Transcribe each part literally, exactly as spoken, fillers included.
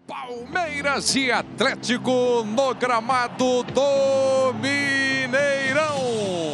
Palmeiras e Atlético no gramado do Mineirão.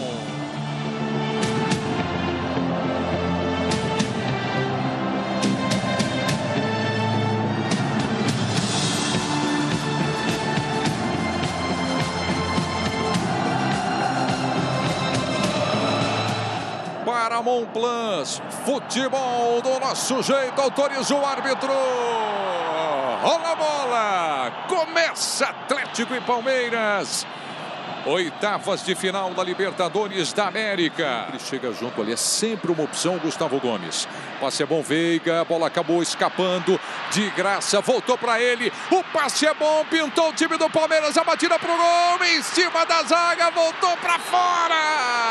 Paramount Plus, futebol do nosso jeito, autoriza o árbitro. Rola a bola, começa Atlético e Palmeiras. Oitavas de final da Libertadores da América. Ele chega junto ali, é sempre uma opção, Gustavo Gomes. Passe é bom, Veiga, a bola acabou escapando de graça, voltou para ele. O passe é bom, pintou o time do Palmeiras, a batida pro gol, em cima da zaga, voltou para fora.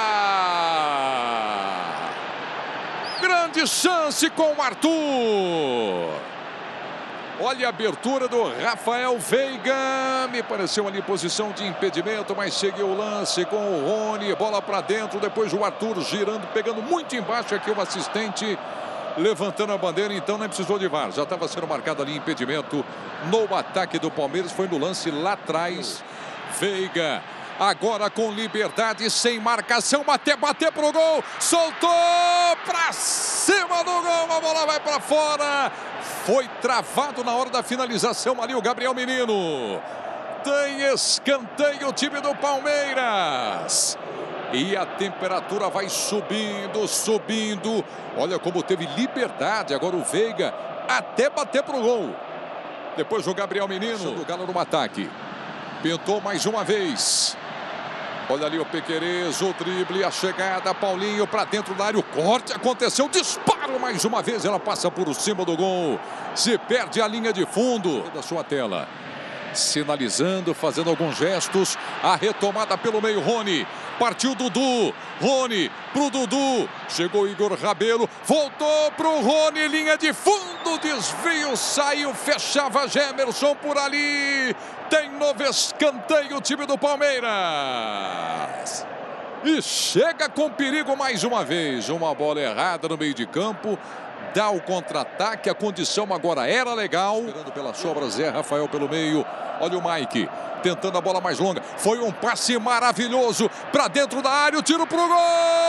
Grande chance com o Arthur. Olha a abertura do Rafael Veiga. Me pareceu ali posição de impedimento, mas seguiu o lance com o Rony. Bola para dentro, depois o Arthur girando, pegando muito embaixo aqui o assistente. Levantando a bandeira, então não precisou de V A R. Já estava sendo marcado ali impedimento no ataque do Palmeiras. Foi no lance lá atrás. Veiga. Agora com liberdade, sem marcação, bater, bater pro gol, soltou pra cima do gol, a bola vai para fora. Foi travado na hora da finalização ali o Gabriel Menino. Tem escanteio o time do Palmeiras. E a temperatura vai subindo, subindo. Olha como teve liberdade agora o Veiga até bater pro gol. Depois o Gabriel Menino do Galo no ataque. Pintou mais uma vez. Olha ali o Piquerez, o drible, a chegada, Paulinho para dentro da área, o corte aconteceu, disparo mais uma vez, ela passa por cima do gol, se perde a linha de fundo da sua tela. Sinalizando, fazendo alguns gestos, a retomada pelo meio, Rony, partiu Dudu, Rony pro Dudu, chegou Igor Rabelo, voltou pro Rony, linha de fundo, desvio, saiu, fechava Gemerson por ali, tem novo escanteio o time do Palmeiras. E chega com perigo mais uma vez, uma bola errada no meio de campo. Dá o contra-ataque, a condição agora era legal. Esperando pela sobra, Zé Rafael pelo meio. Olha o Mike, tentando a bola mais longa. Foi um passe maravilhoso para dentro da área, o tiro pro gol!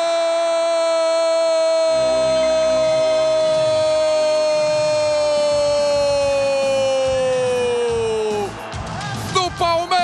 Do Palmeiras!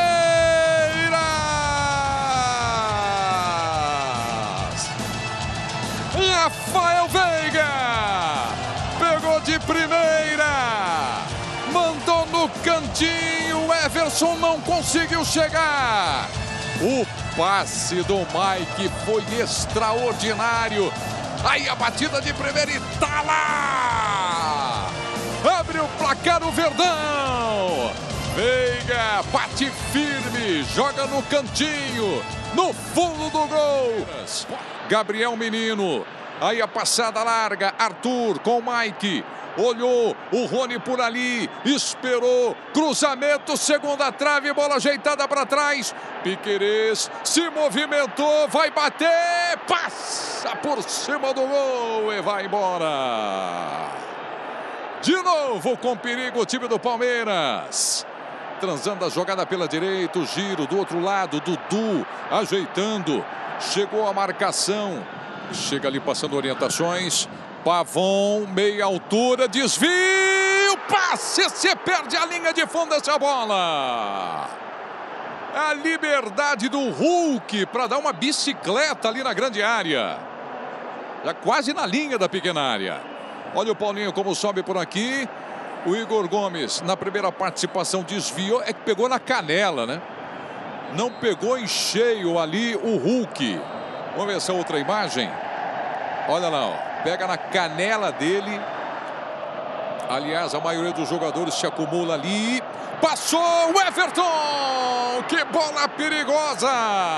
Rafael Veiga! Pegou de primeira, mandou no cantinho, o Everson não conseguiu chegar. O passe do Mike foi extraordinário. Aí a batida de primeira e tá lá. Abre o placar o Verdão. Veiga bate firme, joga no cantinho, no fundo do gol. Gabriel Menino. Aí a passada larga, Arthur com o Mike, olhou o Rony por ali, esperou, cruzamento, segunda trave, bola ajeitada para trás, Piquerez se movimentou, vai bater, passa por cima do gol e vai embora. De novo com perigo o time do Palmeiras. Transando a jogada pela direita, o giro do outro lado, Dudu ajeitando, chegou a marcação. Chega ali passando orientações. Pavon, meia altura, desvio, passe, você perde a linha de fundo dessa bola. A liberdade do Hulk para dar uma bicicleta ali na grande área. Já quase na linha da pequena área. Olha o Paulinho como sobe por aqui. O Igor Gomes na primeira participação desviou, é que pegou na canela, né? Não pegou em cheio ali o Hulk. Vamos ver essa outra imagem. Olha lá, ó. Pega na canela dele. Aliás, a maioria dos jogadores se acumula ali. Passou o Everton! Que bola perigosa!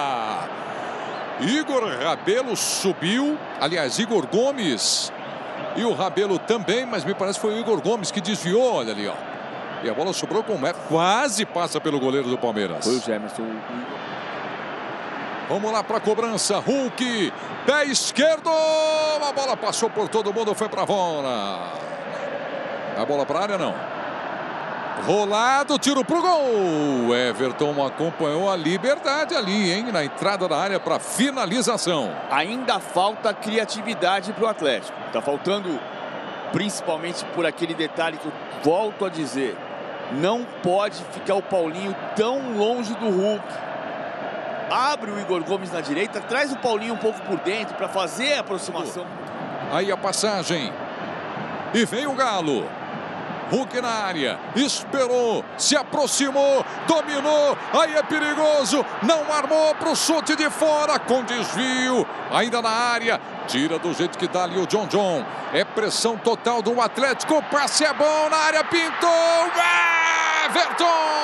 Igor Rabelo subiu. Aliás, Igor Gomes e o Rabelo também, mas me parece que foi o Igor Gomes que desviou. Olha ali, ó. E a bola sobrou com o Mé. Quase passa pelo goleiro do Palmeiras. Foi o Gemerson. Vamos lá para a cobrança. Hulk, pé esquerdo. A bola passou por todo mundo, foi para fora. A bola para a área, não. Rolado, tiro pro gol. Everton acompanhou a liberdade ali, hein? Na entrada da área para finalização. Ainda falta criatividade para o Atlético. Tá faltando, principalmente por aquele detalhe que eu volto a dizer. Não pode ficar o Paulinho tão longe do Hulk. Abre o Igor Gomes na direita, traz o Paulinho um pouco por dentro para fazer a aproximação. Aí a passagem. E vem o Galo. Hulk na área, esperou, se aproximou, dominou, aí é perigoso, não armou para o chute de fora, com desvio, ainda na área, tira do jeito que dá ali o John John, é pressão total do Atlético, o passe é bom na área, pintou, Everton!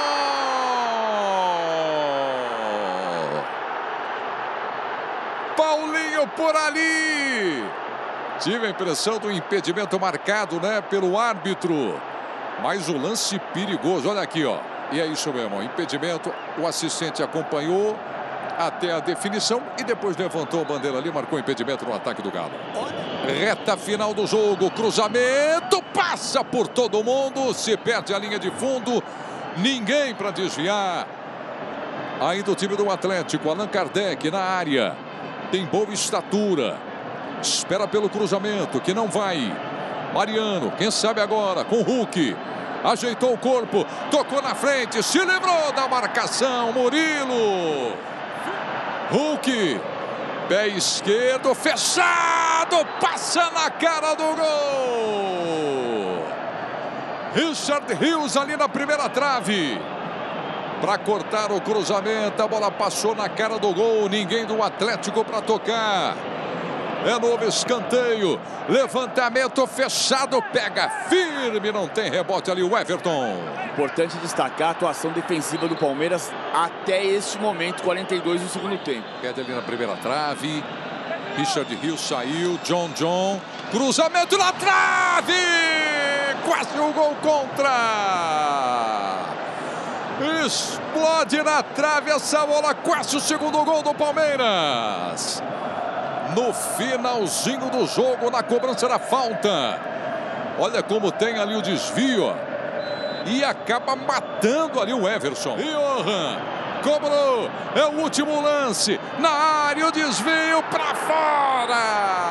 Paulinho por ali! Tive a impressão do impedimento marcado, né, pelo árbitro. Mas o lance perigoso, olha aqui, ó. E é isso mesmo, impedimento. O assistente acompanhou até a definição e depois levantou a bandeira ali, marcou impedimento no ataque do Galo. Reta final do jogo, cruzamento, passa por todo mundo, se perde a linha de fundo, ninguém para desviar. Ainda o time do Atlético, Allan Kardec na área, tem boa estatura, espera pelo cruzamento, que não vai. Mariano, quem sabe agora, com o Hulk. Ajeitou o corpo, tocou na frente, se livrou da marcação, Murilo. Hulk, pé esquerdo, fechado, passa na cara do gol. Richard Rios ali na primeira trave. Para cortar o cruzamento, a bola passou na cara do gol, ninguém do Atlético para tocar. É novo escanteio, levantamento fechado, pega firme, não tem rebote ali o Everton. Importante destacar a atuação defensiva do Palmeiras até este momento, quarenta e dois do segundo tempo. Pede ali na primeira trave, Richard Rios saiu, John John, cruzamento na trave, quase o gol contra. Explode na trave essa bola, quase o segundo gol do Palmeiras. No finalzinho do jogo, na cobrança da falta. Olha como tem ali o desvio. E acaba matando ali o Everson. Johan cobrou. É o último lance. Na área, o desvio para fora.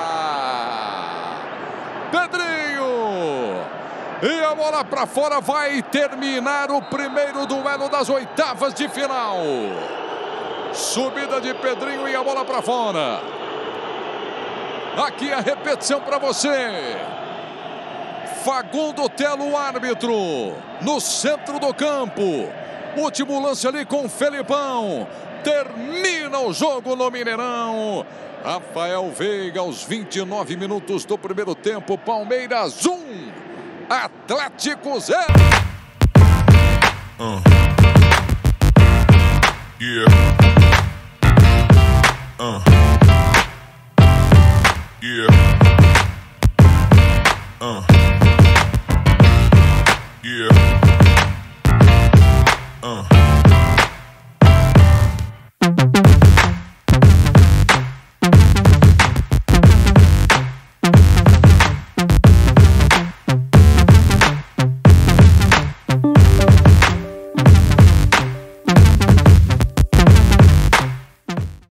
Pedrinho. E a bola para fora, vai terminar o primeiro duelo das oitavas de final. Subida de Pedrinho e a bola para fora. Aqui a repetição para você. Fagundo Telo, o árbitro, no centro do campo. Último lance ali com o Felipão. Termina o jogo no Mineirão. Rafael Veiga aos vinte e nove minutos do primeiro tempo. Palmeiras um, Atlético zero. Uh. Yeah. Uh. Yeah.